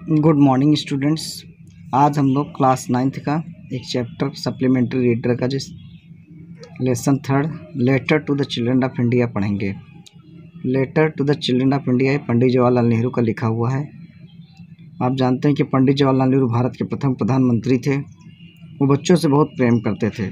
Good morning students. आज हम लोग क्लास 9th का एक चैप्टर सप्लीमेंट्री रीडर का जिस lesson 3 letter to the children of India पढ़ेंगे। Letter to the children of India Pandit Jawaharlal Nehru का लिखा हुआ है। आप जानते हैं कि पंडित जवाहरलाल नेहरू भारत के प्रथम प्रधानमंत्री थे। वो बच्चों से बहुत प्रेम करते थे।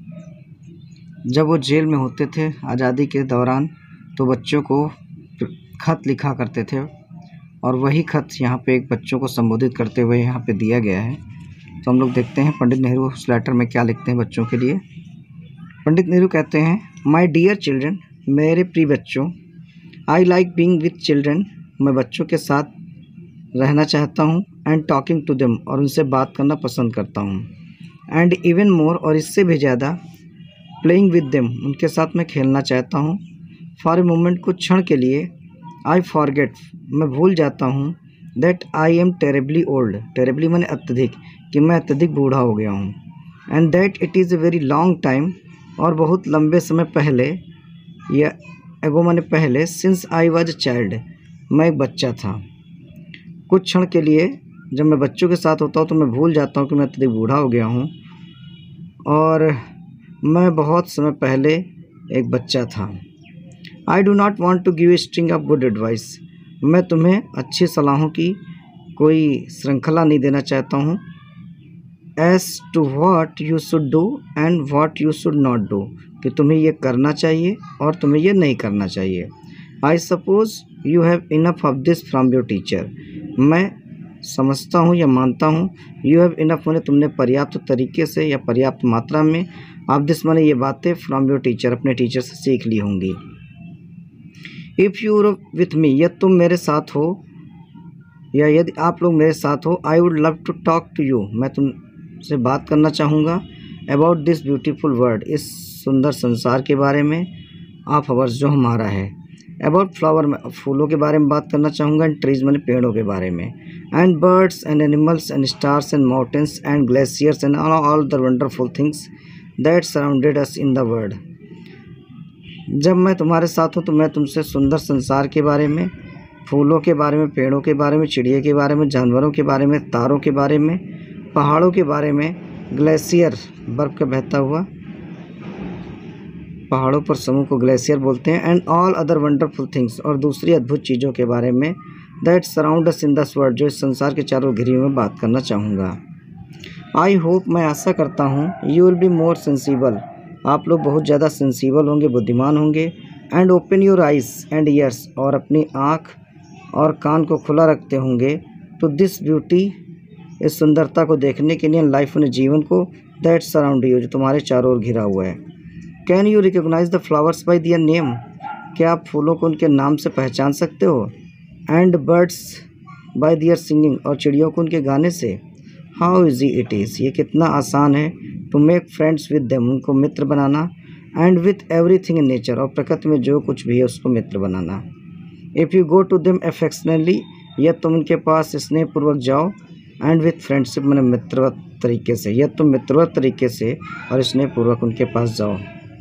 जब वो जेल में होते थे आज़ादी के दौरान तो बच्चों को खत लिखा करते थे और वही खत यहाँ पे एक बच्चों को संबोधित करते हुए यहाँ पे दिया गया है। तो हम लोग देखते हैं पंडित नेहरू उस लेटर में क्या लिखते हैं बच्चों के लिए। पंडित नेहरू कहते हैं, माय डियर चिल्ड्रन, मेरे प्रिय बच्चों, I like being with children, मैं बच्चों के साथ रहना चाहता हूँ, एंड टॉकिंग टू देम, और उनसे बात करना पसंद करता हूँ, एंड इवन मोर, और इससे भी ज़्यादा, प्लेइंग विद देम, उनके साथ मैं खेलना चाहता हूँ। फॉर ए मोमेंट, कुछ क्षण के लिए, आई फॉरगेट, मैं भूल जाता हूँ, that I am terribly old, terribly मैंने अत्यधिक, कि मैं अत्यधिक बूढ़ा हो गया हूँ, and that it is a very long time, और बहुत लंबे समय पहले, या एगो मैंने पहले, since I was a child, मैं एक बच्चा था। कुछ क्षण के लिए जब मैं बच्चों के साथ होता हूँ तो मैं भूल जाता हूँ कि मैं अत्यधिक बूढ़ा हो गया हूँ और मैं बहुत समय पहले एक बच्चा था। I do not want to give a string of good advice, मैं तुम्हें अच्छी सलाहों की कोई श्रृंखला नहीं देना चाहता हूँ। As to what you should do and what you should not do, कि तुम्हें ये करना चाहिए और तुम्हें ये नहीं करना चाहिए। I suppose you have enough of this from your teacher, मैं समझता हूँ या मानता हूँ, यू हैव इनफ मैंने तुमने पर्याप्त तरीके से या पर्याप्त मात्रा में, ऑफ दिस मैंने ये बातें फ्रॉम योर टीचर, अपने टीचर से सीख ली होंगी। इफ़ यू विथ मी, यदि तुम मेरे साथ हो या यदि आप लोग मेरे साथ हो, I would love to talk to you, मैं तुमसे बात करना चाहूँगा, अबाउट दिस ब्यूटीफुल वर्ल्ड, इस सुंदर संसार के बारे में, ऑफ अवर्स, जो हमारा है, अबाउट फ्लावर, में फूलों के बारे में बात करना चाहूँगा, एंड ट्रीज मैंने पेड़ों के बारे में, and birds and animals and stars and mountains and glaciers and all the wonderful things that surrounded us in the world. जब मैं तुम्हारे साथ हूँ तो मैं तुमसे सुंदर संसार के बारे में, फूलों के बारे में, पेड़ों के बारे में, चिड़िया के बारे में, जानवरों के बारे में, तारों के बारे में, पहाड़ों के बारे में, ग्लेशियर, बर्फ़ का बहता हुआ, पहाड़ों पर समूह को ग्लेशियर बोलते हैं, and all other wonderful things, और दूसरी अद्भुत चीज़ों के बारे में, that surround us in this world, जो इस संसार के चारों घिरी में बात करना चाहूँगा। आई होप, मैं आशा करता हूँ, you will be more sensible, आप लोग बहुत ज़्यादा सेंसिबल होंगे, बुद्धिमान होंगे, and open your eyes and ears, और अपनी आँख और कान को खुला रखते होंगे, टू दिस ब्यूटी, इस सुंदरता को देखने के लिए, लाइफ में, जीवन को, दैट सराउंड यू, जो तुम्हारे चारों ओर घिरा हुआ है। Can you recognise the flowers by their name, क्या आप फूलों को उनके नाम से पहचान सकते हो, and birds by their singing, और चिड़ियों को उनके गाने से। हाउ इजी इट इज़, ये कितना आसान है, to make friends with them, उनको मित्र बनाना, and with everything in nature, और प्रकृति में जो कुछ भी है उसको मित्र बनाना। If you go to them affectionately, यदि तुम उनके पास स्नेहपूर्वक जाओ, एंड विथ फ्रेंडशिप मैंने मित्रवत तरीके से, यदि तुम मित्रवत तरीके से और स्नेहपूर्वक उनके पास जाओ।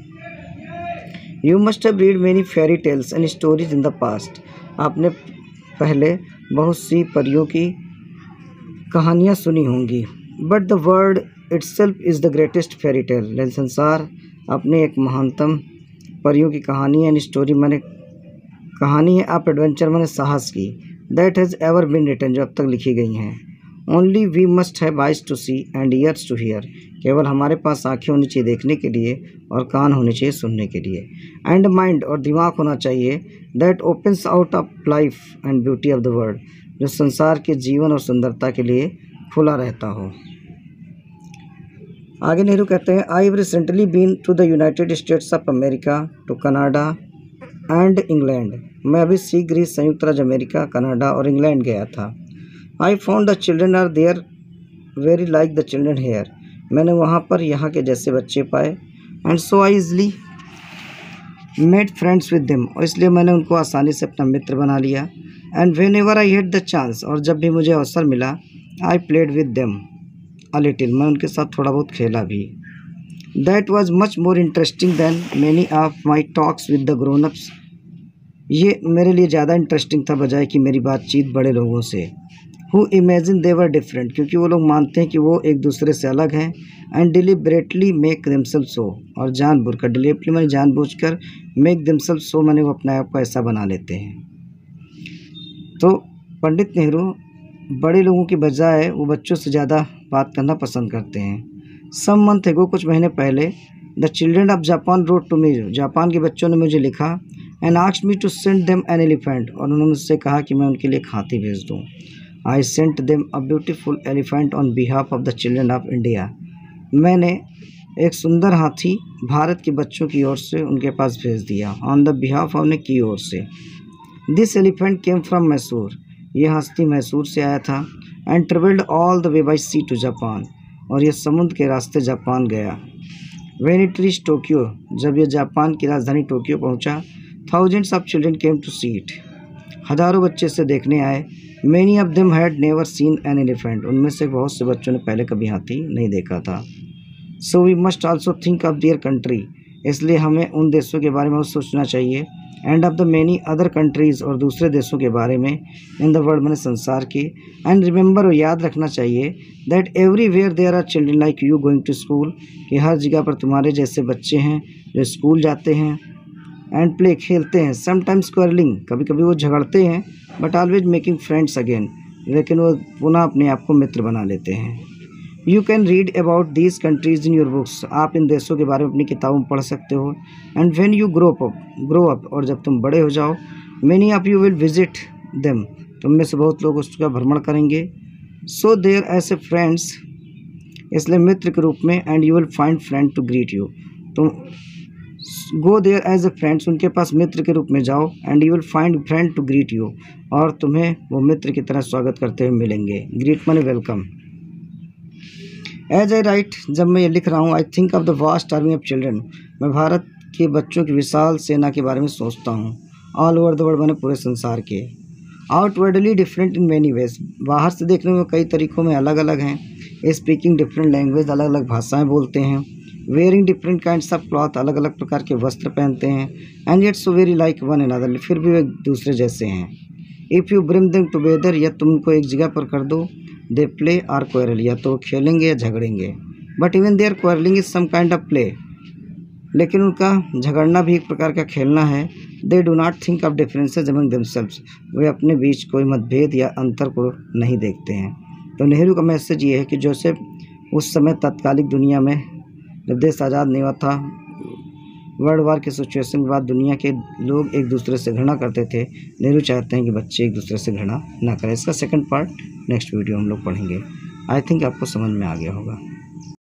You must have read many fairy tales and stories in the past, आपने पहले बहुत सी परियों की कहानियाँ सुनी होंगी। But the world itself is the greatest fairy tale, लेकिन संसार अपने एक महानतम परियों की कहानी एंड स्टोरी मैंने कहानी है, आप एडवेंचर मैंने साहस की, that has ever been written, जो अब तक लिखी गई हैं। Only we must have eyes to see and ears to hear, केवल हमारे पास आँखें होनी चाहिए देखने के लिए और कान होने चाहिए सुनने के लिए, एंड माइंड, और दिमाग होना चाहिए, that opens out of life and beauty of the world, जो संसार के जीवन और सुंदरता के लिए खुला रहता हो। आगे नेहरू कहते हैं, I have recently been to the United States of America, to Canada and England, मैं अभी शीघ्र ही संयुक्त राज्य अमेरिका, कनाडा और इंग्लैंड गया था। I found the children are there very like the children here, मैंने वहाँ पर यहाँ के जैसे बच्चे पाए, and so I easily made friends with them, और इसलिए मैंने उनको आसानी से अपना मित्र बना लिया, and whenever I had the chance, और जब भी मुझे अवसर मिला, I played with them a little, मैं उनके साथ थोड़ा बहुत खेला भी। That was much more interesting than many of my talks with the grown ups, ये मेरे लिए ज़्यादा इंटरेस्टिंग था बजाय कि मेरी बातचीत बड़े लोगों से। Who imagine they were different, क्योंकि वो लोग मानते हैं कि वो एक दूसरे से अलग हैं। And deliberately make themselves so, और जानबूझकर, डिलिबरेटली मैंने जानबूझकर, मेक देमसेल्फ सो मैंने वो अपने आप को ऐसा बना लेते हैं। तो पंडित नेहरू बड़े लोगों की बजाय वो बच्चों से ज़्यादा बात करना पसंद करते हैं। सम मंथ एगो, कुछ महीने पहले, the children of Japan wrote to me, Japan के बच्चों ने मुझे लिखा, and asked me to send them an elephant, और उन्होंने मुझसे कहा कि मैं उनके लिए एक हाथी भेज दूँ। I sent them a beautiful elephant on behalf of the children of India, मैंने एक सुंदर हाथी भारत के बच्चों की ओर से उनके पास भेज दिया। ऑन द बिहाफ ऑफ ने की ओर से। This elephant came from Mysore, यह हस्ती मैसूर से आया था। And travelled all the way by sea to Japan, और यह समुद्र के रास्ते जापान गया। व्हेन इट रीच टोक्यो, जब यह जापान की राजधानी टोक्यो पहुंचा, thousands of children came to see it, हज़ारों बच्चे इसे देखने आए। Many of them had never seen an elephant, उनमें से बहुत से बच्चों ने पहले कभी हाथी नहीं देखा था। So we must also think of their country, इसलिए हमें उन देशों के बारे में सोचना चाहिए। And of the many other countries, और दूसरे देशों के बारे में, इन द वर्ल्ड, मैंने संसार के। एंड रिमेंबर, और याद रखना चाहिए, that everywhere there are children like you going to school, कि हर जगह पर तुम्हारे जैसे बच्चे हैं जो स्कूल जाते हैं। एंड प्ले, खेलते हैं। समटाइम्स क्वारलिंग, कभी कभी वो झगड़ते हैं, but always making friends again, लेकिन वो पुनः अपने आप को मित्र बना लेते हैं। You can read about these countries in your books, आप इन देशों के बारे में अपनी किताबों में पढ़ सकते हो। And when you grow up, और जब तुम बड़े हो जाओ, many of you will visit them, तुम में से बहुत लोग उसका भ्रमण करेंगे। So there as a friends, इसलिए मित्र के रूप में। And you will find friend to greet you, तुम go there as a friends, उनके पास मित्र के रूप में जाओ। And you will find friend to greet you, और तुम्हें वो मित्र की तरह स्वागत करते हुए मिलेंगे। ग्रीट माने वेलकम। एज आई राइट, जब मैं ये लिख रहा हूँ, I think of the vast army of children, मैं भारत के बच्चों की विशाल सेना के बारे में सोचता हूँ। ऑल ओवर द वर्ल्ड, मैंने पूरे संसार के। Outwardly different in many ways, बाहर से देखने में कई तरीक़ों में अलग अलग हैं। स्पीकिंग डिफरेंट लैंग्वेज, अलग अलग भाषाएं बोलते हैं। Wearing different kinds of cloth, अलग अलग प्रकार के वस्त्र पहनते हैं। And yet so very like one another, फिर भी वे एक दूसरे जैसे हैं। If you bring them together, या तुम उनको एक जगह पर कर दो, दे प्ले आर क्वेरल, या तो खेलेंगे या झगड़ेंगे। But even their quarreling is some kind of play, लेकिन उनका झगड़ना भी एक प्रकार का खेलना है। They do not think of differences among themselves, वे अपने बीच कोई मतभेद या अंतर को नहीं देखते हैं। तो नेहरू का मैसेज ये है कि जैसे उस समय तत्कालिक दुनिया में, जब देश आज़ाद नहीं हुआ था, वर्ल्ड वार के सिचुएशन के बाद दुनिया के लोग एक दूसरे से घृणा करते थे, नेहरू चाहते हैं कि बच्चे एक दूसरे से घृणा ना करें। इसका सेकंड पार्ट नेक्स्ट वीडियो हम लोग पढ़ेंगे। आई थिंक आपको समझ में आ गया होगा।